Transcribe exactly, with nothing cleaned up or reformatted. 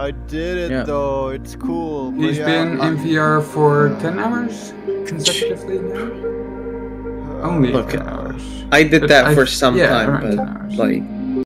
I did it Yeah. though. It's cool. But He's yeah, been I- in V R for ten hours consecutively now. uh, Only Look, ten hours. I did But that I- for some yeah, time, around ten but hours. like